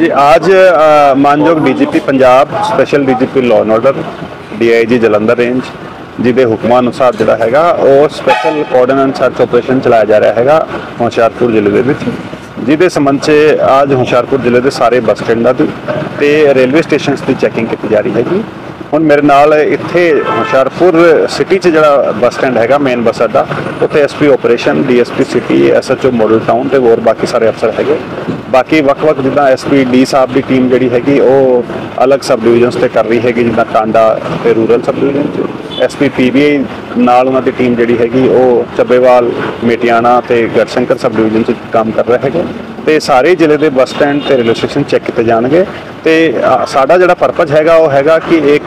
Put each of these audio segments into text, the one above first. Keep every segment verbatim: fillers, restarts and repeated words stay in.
जी आज अ, मानयोग DGP Punjab special DGP law and order DIG Jalandhar range जिहदे हुक्मां अनुसार जिहड़ा हैगा ਉਹ special coordinate and search operation चलाया जा रहा हैगा ਹੁਸ਼ਿਆਰਪੁਰ ਜ਼ਿਲ੍ਹੇ ਦੇ ਵਿੱਚ ਜਿਹਦੇ ਸੰਬੰਧ 'ਚ ਅੱਜ ਹੁਸ਼ਿਆਰਪੁਰ ਜ਼ਿਲ੍ਹੇ ਦੇ ਸਾਰੇ ਬੱਸ ਸਟੈਂਡਾਂ ਦੀ ਤੇ ਰੇਲਵੇ ਸਟੇਸ਼ਨਸ ਦੀ ਚੈਕਿੰਗ ਕੀਤੀ ਜਾ ਰਹੀ ਹੈਗੀ। ਹੁਣ ਮੇਰੇ ਨਾਲ ਇੱਥੇ ਹੁਸ਼ਿਆਰਪੁਰ ਸਿਟੀ 'ਚ ਜਿਹੜਾ ਬੱਸ ਸਟੈਂਡ ਹੈਗਾ ਮੇਨ ਬੱਸ ਅੱਡਾ ਉੱਥੇ SP operation DSP city SHO model town ਤੇ ਹੋਰ ਬਾਕੀ ਸਾਰੇ ਅਫਸਰ ਹੈਗੇ। ਬਾਕੀ ਵੱਖ-ਵੱਖ ਜਿੱਦਾਂ ਐਸਪੀ ਡੀ ਸਾਹਿਬ ਦੀ ਟੀਮ ਜਿਹੜੀ ਹੈਗੀ ਉਹ ਅਲੱਗ ਸਬ ਡਿਵੀਜ਼ਨਸ ਤੇ ਕਰ ਰਹੀ ਹੈਗੀ ਜਿੱਦਾਂ ਟਾਂਡਾ ਤੇ ਰੂਰਲ ਸਬ ਡਿਵੀਜ਼ਨ 'ਚ ਐਸਪੀ ਪੀਬੀਆਈ ਨਾਲ ਉਹਨਾਂ ਦੀ ਟੀਮ ਜਿਹੜੀ ਹੈਗੀ ਉਹ ਚੱਬੇਵਾਲ ਮੇਟਿਆਣਾ ਤੇ ਗੜਸ਼ੰਕਰ ਸਬ ਡਿਵੀਜ਼ਨ 'ਚ ਕੰਮ ਕਰ ਰਿਹਾ ਹੈਗਾ ਤੇ ਸਾਰੇ ਜ਼ਿਲ੍ਹੇ ਦੇ ਬੱਸ ਸਟੈਂਡ ਤੇ ਰੇਲਵੇ ਸਟੇਸ਼ਨ ਚੈੱਕ ਕੀਤੇ ਜਾਣਗੇ ਤੇ ਸਾਡਾ ਜਿਹੜਾ ਪਰਪਸ ਹੈਗਾ ਉਹ ਹੈਗਾ ਕਿ ਇੱਕ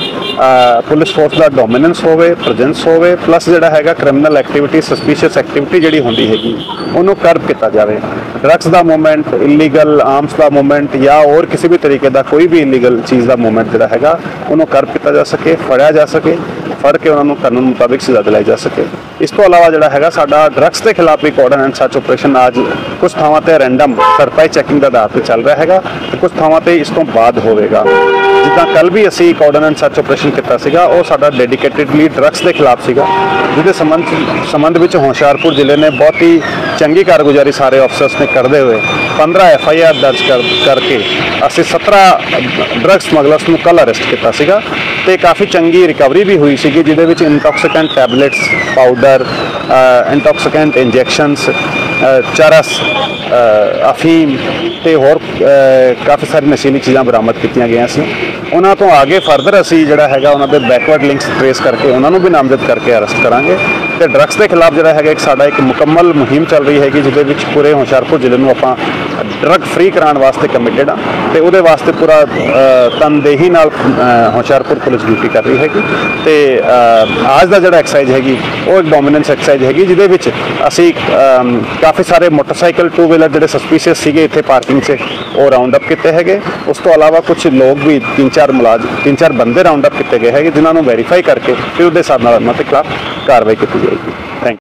ਪੁਲਿਸ ਫੋਰਸ ਦਾ ਡੋਮੀਨੈਂਸ ਹੋਵੇ ਪ੍ਰੈਜ਼ੈਂਸ ਹੋਵੇ ਪਲੱਸ ਜਿਹੜਾ ਹੈਗਾ ਕ੍ਰਿਮੀਨਲ ਐਕਟੀਵਿਟੀ ਸਸਪੀਸ਼ੀਅਸ ਐਕਟੀਵਿਟੀ ਜਿਹੜੀ ਹੁੰਦੀ ਹੈਗੀ ਉਹਨੂੰ ਕਰਬ ਕੀਤਾ ਜਾਵੇ। ਡਰੱਗਸ ਦਾ ਮੂਵਮੈਂਟ ਇਲੀਗਲ ਆਰਮਸ ਦਾ ਮੂਵਮੈਂਟ ਜਾਂ ਹੋਰ ਕਿਸੇ ਵੀ ਤਰੀਕੇ ਦਾ ਕੋਈ ਵੀ ਇਲੀਗਲ ਚੀਜ਼ ਦਾ ਮੂਵਮੈਂਟ ਜਿਹੜਾ ਹੈਗਾ ਉਹਨੂੰ ਕਰਬ ਕੀਤਾ ਜਾ ਸਕੇ ਫੜਿਆ ਜਾ ਸਕੇ ਫੜ ਕੇ ਉਹਨਾਂ ਨੂੰ ਕਾਨੂੰਨ ਮੁਤਾਬਿਕ ਸਜ਼ਾ ਦਿਲਾਈ ਜਾ ਸਕੇ। ਇਸ ਤੋਂ ਇਲਾਵਾ ਜਿਹੜਾ ਹੈਗਾ ਸਾਡਾ ਡਰੱਗਸ ਦੇ ਖਿਲਾਫ ਵੀ ਕੋਆਰਡੀਨੇਟ ਐਂਡ ਸਰਚ ਆਪਰੇਸ਼ਨ ਅੱਜ ਕੁਝ ਥਾਵਾਂ ਤੇ ਰੈਂਡਮ ਸਰਪ੍ਰਾਈਜ਼ ਚੈਕਿੰਗ ਦਾ ਆਧਾਰ ਤੇ ਚੱਲ ਰਿਹਾ ਹੈਗਾ ਤੇ ਕੁਝ ਥਾਵਾਂ ਤੇ ਇਸ ਤੋਂ ਬਾਅਦ ਹੋਵੇਗਾ। ਜਿੱਦਾਂ ਕੱਲ ਵੀ ਅਸੀਂ ਕੋਆਰਡੀਨੇਟ ਐਂਡ ਸਰਚ ਆਪਰੇਸ਼ਨ ਕੀਤਾ ਸੀਗਾ ਉਹ ਸਾਡਾ ਡੈਡੀਕੇਟਿਡਲੀ ਡਰੱਗਸ ਦੇ ਖਿਲਾਫ ਸੀਗਾ ਜਿਹਦੇ ਸੰਬੰਧ ਸੰਬੰਧ ਵਿੱਚ ਹੁਸ਼ਿਆਰਪੁਰ ਜ਼ਿਲ੍ਹੇ ਨੇ ਬਹੁਤ ਹੀ ਚੰਗੀ ਕਾਰਗੁਜ਼ਾਰੀ ਸਾਰੇ ਅਫਸਰਸ ਨੇ ਕਰਦੇ ਹੋਏ ਪੰਦਰਾਂ ਐਫ ਆਈ ਆਰ ਦਰਜ ਕਰ ਕਰਕੇ ਅਸੀਂ ਸत्रह ਡਰੱਗ ਸਮਗਲਰਸ ਨੂੰ ਕੱਲ੍ਹ ਅਰੈਸਟ ਕੀਤਾ ਸੀਗਾ ਤੇ ਕਾਫੀ ਚੰਗੀ ਰਿਕਵਰੀ ਵੀ ਹੋਈ ਸੀਗੀ ਜਿਹਦੇ ਵਿੱਚ intoxicant tablets powder intoxicant injections ਚਰਸ ਅਫੀਮ ਤੇ ਹੋਰ ਕਾਫੀ ਸਾਰੀ ਨਸ਼ੀਲੀ ਚੀਜ਼ਾਂ ਬਰਾਮਦ ਕੀਤੀਆਂ ਗਈਆਂ ਸੀ। ਉਹਨਾਂ ਤੋਂ ਅੱਗੇ ਫਰਦਰ ਅਸੀਂ ਜਿਹੜਾ ਹੈਗਾ ਉਹਨਾਂ ਦੇ ਬੈਕਵਰਡ ਲਿੰਕਸ ਟ੍ਰੇਸ ਕਰਕੇ ਉਹਨਾਂ ਨੂੰ ਵੀ ਨਾਮਜ਼ਦ ਕਰਕੇ ਅਰੈਸਟ ਕਰਾਂਗੇ ਤੇ ਡਰੱਗਸ ਦੇ ਖਿਲਾਫ ਜਿਹੜਾ ਹੈਗਾ ਇੱਕ ਸਾਡਾ ਇੱਕ ਮੁਕੰਮਲ ਮੁਹਿੰਮ ਚੱਲ ਰਹੀ ਹੈਗੀ ਜਿਹਦੇ ਵਿੱਚ ਪੂਰੇ ਹੁਸ਼ਿਆਰਪੁਰ ਜ਼ਿਲ੍ਹੇ ਨੂੰ ਆਪਾਂ ਡਰੱਗ ਫ੍ਰੀ ਕਰਾਉਣ ਵਾਸਤੇ ਕਮਿਟਡ ਆ ਤੇ ਉਹਦੇ ਵਾਸਤੇ ਪੂਰਾ ਤਨਦੇਹੀ ਨਾਲ ਹੁਸ਼ਿਆਰਪੁਰ ਪੁਲਿਸ ਡਿਊਟੀ ਕਰ ਰਹੀ ਹੈਗੀ ਤੇ ਅੱਜ ਦਾ ਜਿਹੜਾ ਐਕਸਾਈਜ਼ ਹੈਗੀ ਉਹ ਇੱਕ ਡੋਮੀਨੈਂਸ ਐਕਸਾਈਜ਼ ਹੈਗੀ ਜਿਹਦੇ ਵਿੱਚ ਅਸੀਂ ਕਾਫੀ ਸਾਰੇ ਮੋਟਰਸਾਈਕਲ ਟੂ ਵੀਲਰ ਜਿਹੜੇ ਸਸਪੀਸ਼ੀਅਸ ਸੀਗੇ ਇੱਥੇ ਪਾਰਕਿੰਗ 'ਚ ਉਹ ਰਾਉਂਡ ਅਪ ਕੀਤੇ ਹੈਗੇ। ਉਸ ਤੋਂ ਇਲਾਵਾ ਕੁਝ ਲੋਕ ਵੀ ਤਿੰਨ ਚਾਰ ਮੁਲਾਜ਼ਮ ਤਿੰਨ ਚਾਰ ਬੰਦੇ ਰਾਉਂਡ ਅਪ ਕੀਤੇ ਗਏ ਹੈਗੇ ਜਿਨ੍ਹਾਂ ਨੂੰ ਵੈਰੀਫਾਈ ਕਰਕੇ ਫਿਰ ਉਹਦੇ ਹਿਸਾਬ ਨਾਲ ਉਹਨਾਂ ਦੇ ਖਿਲਾਫ ਕਾਰਵਾਈ ਕੀਤੀ ਜਾਏਗੀ। ਥੈਂਕ